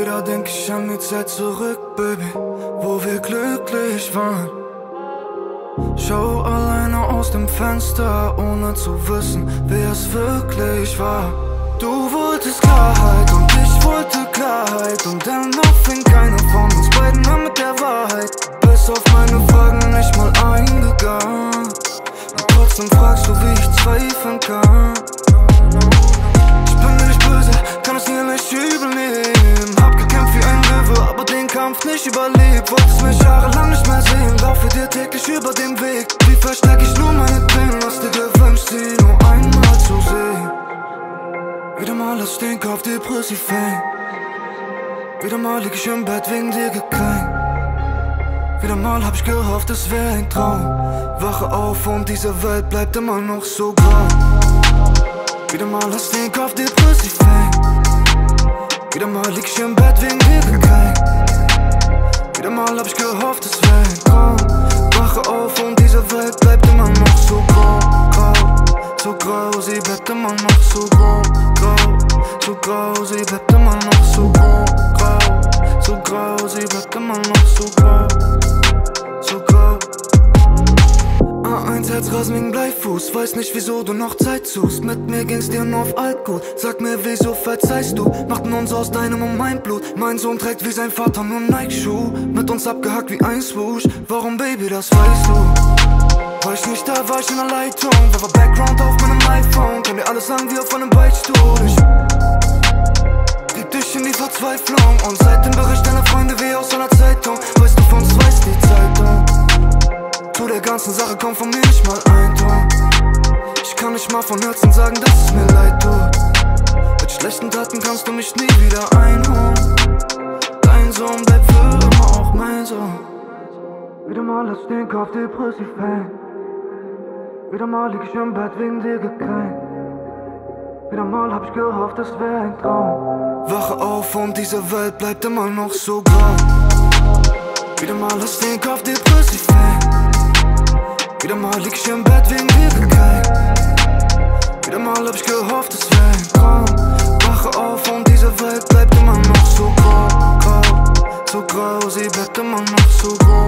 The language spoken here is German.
wieder denk ich an die Zeit zurück, Baby, wo wir glücklich waren. Schau alleine aus dem Fenster, ohne zu wissen, wer es wirklich war. Du wolltest Klarheit und ich wollte Klarheit, und dennoch fing keiner von uns beiden an mit der Wahrheit. Bis auf meine Fragen nicht mal eingegangen, und trotzdem fragst du, wie ich zweifeln kann. Ich bin dir nicht böse, kann es dir nicht übel nehmen. Hab gekämpft wie ein Löwe, aber den Kampf nicht überlebt. Wolltest mich jahrelang nicht mehr sehen, laufe dir täglich über den Weg. Wie versteck ich nur meine Tränen, hast dir gewünscht, sie nur einmal zu sehen. Wieder mal lass ich den Kopf depressiv hängen. Wieder mal lieg ich im Bett wegen dir gekränkt. Wieder mal hab ich gehofft, es wär ein Traum. Wache auf und diese Welt bleibt immer noch so grau. Wieder mal lass den Kopf depressiv hängen. Wieder mal lieg ich im Bett wegen dir gekränkt. Wieder mal hab ich gehofft, es wär ein Traum. Wache auf und diese Welt bleibt immer noch so grau, grau. So grau, sie bleibt immer noch so grau, grau. So grau, sie bleibt immer noch so grau, grau. So grau, sie bleibt immer noch so grau, so grau. A1 Herzrasen wegen Bleifuß, weiß nicht wieso du noch Zeit suchst. Mit mir ging's dir nur auf Altgut, sag mir wieso verzeihst du. Machten uns aus deinem und mein Blut, mein Sohn trägt wie sein Vater nur Nike-Schuh. Mit uns abgehackt wie ein Swoosh, warum Baby, das weißt du. War ich nicht da, war ich in der Leitung, wer war Background auf meinem iPhone. Kann dir alles sagen wie auf einem Beichtstuhl. Ich trieb dich in die Verzweiflung, und seitdem bericht deine Freunde wie aus einer Zeitung. Weißt du, von uns weiß die Zeitung. Zu der ganzen Sache kommt von mir nicht mal ein Ton. Ich kann nicht mal von Herzen sagen, dass es mir leid tut. Mit schlechten Taten kannst du mich nie wieder einholen. Dein Sohn bleibt für immer auch mein Sohn. Wieder mal lass ich den Kopf depressiv hängen. Wieder mal lieg ich im Bett wegen dir gekränkt. Wieder mal hab ich gehofft, es wär ein Traum. Wache auf und diese Welt bleibt immer noch so grau. Wieder mal lass ich den Kopf depressiv hängen. Wieder mal lieg ich im Bett wegen dir gekränkt. Wieder mal hab ich gehofft, es wär ein Traum. Wache auf und diese Welt bleibt immer noch so grau, grau. So grau, sie bleibt immer noch so grau.